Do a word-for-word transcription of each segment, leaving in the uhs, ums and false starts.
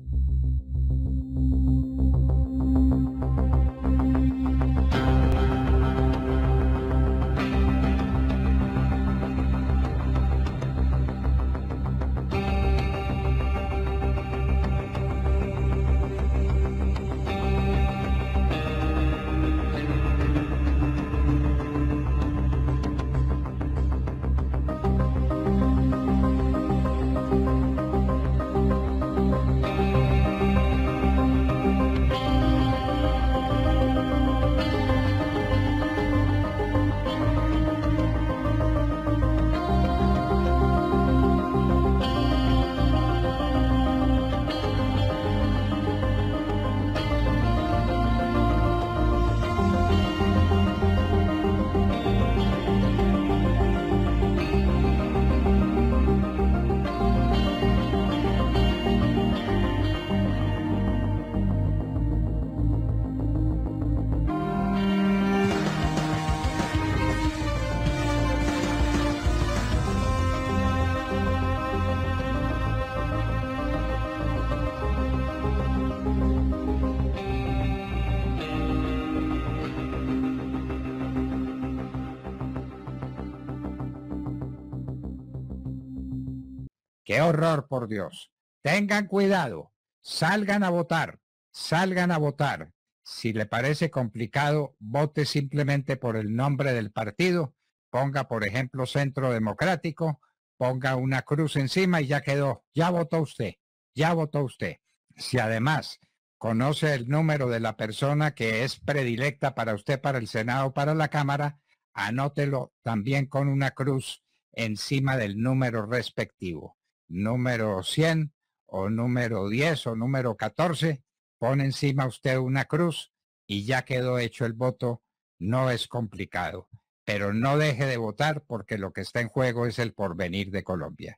¡Qué horror, por Dios! Tengan cuidado, salgan a votar, salgan a votar. Si le parece complicado, vote simplemente por el nombre del partido, ponga por ejemplo Centro Democrático, ponga una cruz encima y ya quedó, ya votó usted, ya votó usted. Si además conoce el número de la persona que es predilecta para usted, para el Senado o para la Cámara, anótelo también con una cruz encima del número respectivo. Número cien o número diez o número catorce, pone encima usted una cruz y ya quedó hecho el voto. No es complicado, pero no deje de votar porque lo que está en juego es el porvenir de Colombia.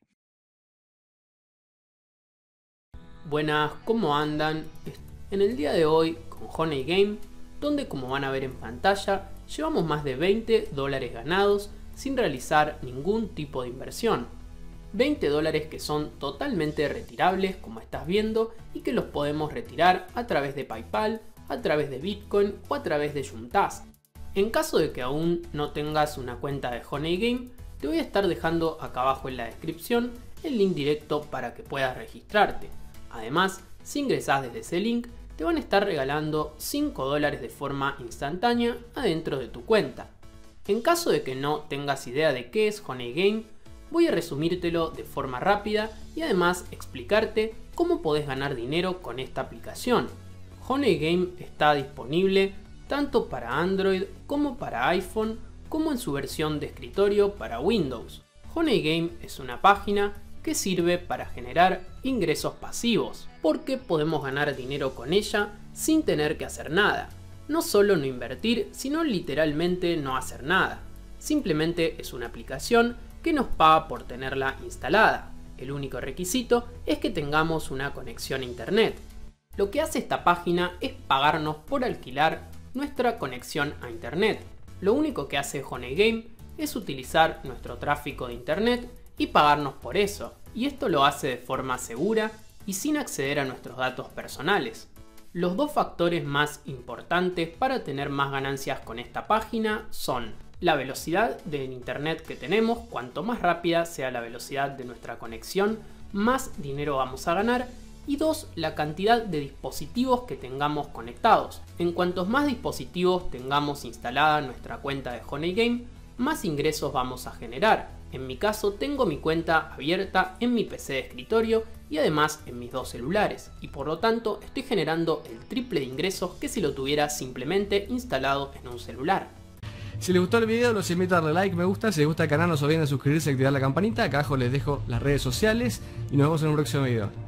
Buenas, ¿cómo andan? En el día de hoy con Honey Game, donde como van a ver en pantalla, llevamos más de veinte dólares ganados sin realizar ningún tipo de inversión. veinte dólares que son totalmente retirables, como estás viendo, y que los podemos retirar a través de PayPal, a través de Bitcoin o a través de Juntas. En caso de que aún no tengas una cuenta de Honey Game, te voy a estar dejando acá abajo en la descripción el link directo para que puedas registrarte. Además, si ingresas desde ese link, te van a estar regalando cinco dólares de forma instantánea adentro de tu cuenta. En caso de que no tengas idea de qué es Honey Game, voy a resumírtelo de forma rápida y además explicarte cómo podés ganar dinero con esta aplicación. Honey Game está disponible tanto para Android como para iPhone, como en su versión de escritorio para Windows. Honey Game es una página que sirve para generar ingresos pasivos, porque podemos ganar dinero con ella sin tener que hacer nada. No solo no invertir, sino literalmente no hacer nada. Simplemente es una aplicación que nos paga por tenerla instalada. El único requisito es que tengamos una conexión a internet. Lo que hace esta página es pagarnos por alquilar nuestra conexión a internet. Lo único que hace Honey Game es utilizar nuestro tráfico de internet y pagarnos por eso. Y esto lo hace de forma segura y sin acceder a nuestros datos personales. Los dos factores más importantes para tener más ganancias con esta página son la velocidad del internet que tenemos. Cuanto más rápida sea la velocidad de nuestra conexión, más dinero vamos a ganar. Y dos, la cantidad de dispositivos que tengamos conectados. En cuantos más dispositivos tengamos instalada nuestra cuenta de Honey Game, más ingresos vamos a generar. En mi caso tengo mi cuenta abierta en mi P C de escritorio y además en mis dos celulares, y por lo tanto estoy generando el triple de ingresos que si lo tuviera simplemente instalado en un celular. Si les gustó el video los invito a darle like, me gusta, si les gusta el canal no se olviden de suscribirse y activar la campanita. Acá abajo les dejo las redes sociales y nos vemos en un próximo video.